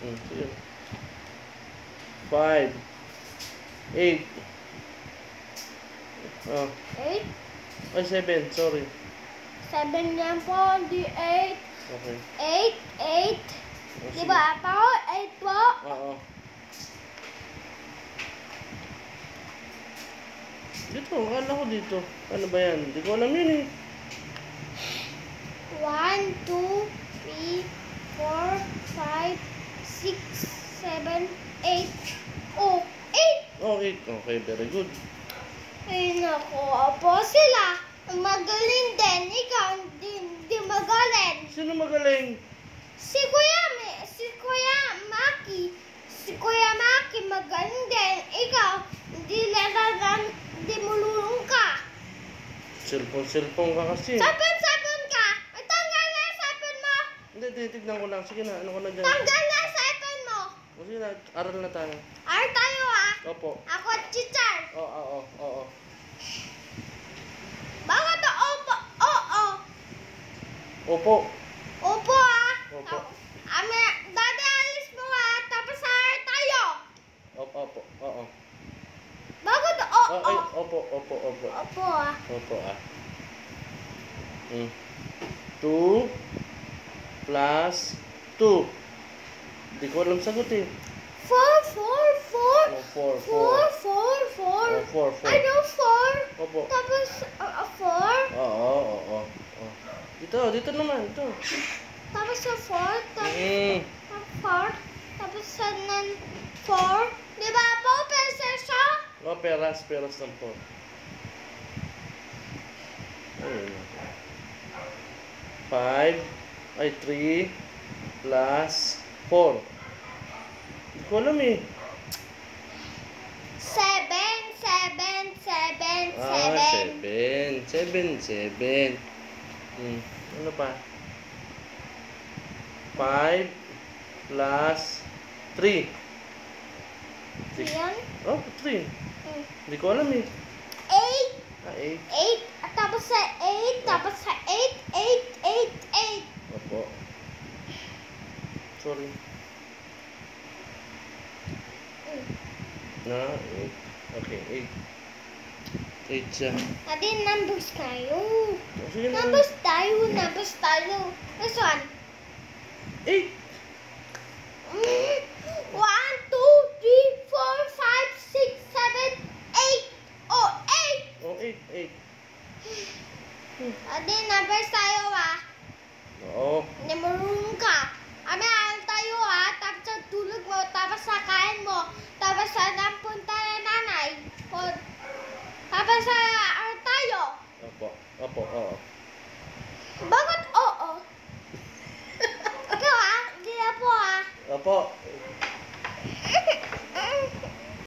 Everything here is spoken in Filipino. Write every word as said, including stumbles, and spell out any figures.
Hmm, sige. Five. Eight. Oh. Eight? Ay, seven. Sorry. Seven yan po, di eight. Okay. Eight, eight. Oh, Di sige. ba po? Eight po. Oo. Dito, akala ko dito. Ano ba yan? Hindi ko alam yun eh. One, two, three, four, five, six, seven, eight. Oh, eight. Oh, eight. Okay, very good. Ay, naku, po sila. Magaling din. Ikaw, hindi, hindi magaling. Sino magaling? Si Kuya, Mi- si Kuya Maki. Si Kuya Maki magaling din. Ikaw, hindi lalagan, hindi mululong ka. Cellphone-cellphone ka kasi. Sapon-sapon ka. Ay, tanggal na yung sapon mo. Hindi, titignan ko lang. Sige na, ano ko na dyan. Tanggal na yung sapon mo. O, sige na, aral na tayo. Ar tayo ah. Opo. Ako at Chichar. Oo, oo, oo. Bakit to? Opo. Oo. Opo. Opo ah. Opo. Ame, dati alis mo ah. Tapos ar tayo. Opo, opo, oo. Bakit to? Oh, Oo. ay, opo, opo, opo. Opo ah. Opo, ah. Hmm. Two plus two. Hindi ko alam sagot eh. Four, four, four. Oh, four, Four, four. four, four. Oh, four, four. Ano, four? Opo. Tapos, uh, four. Oo, oo, oo. Oh. Dito, dito naman, dito. Tapos sa four. Tapos, Hmm. sa four. Tapos sa nan, four. Di ba po, pesa siya? Oh, peras, peras ng four. Ayun. Five, ay, three plus four. Hindi ko alam eh. Seven, seven, seven, Ah, seven. seven. Seven, seven. Hmm. Ano pa? Five plus three. Yan. Oh, three. Mm. Hindi ko alam eh. Eight, Ah, eight. eight. At tapos sa eight, tapos sa eight, eight, eight, eight. Opo. Sorry. Mm. Na, eight. Okay, eight. Eight siya. Ate, numbers tayo. Oh, sige na. Numbers tayo, numbers tayo. This one. Eight. Mm. One, two, three, four, five, six, seven, eight. Oh, eight. Oh, eight, eight. Ate, numbers tayo ah. Oo. Hindi marunong ka. Ame, aral tayo ah. Tapos sa tulog mo, tapos sa kain mo, tapos sa napunta na nanay. O, tapos sa aral tayo. Opo. Opo, oo. Bakit oo? Ikaw ah, hindi na po ah. Opo.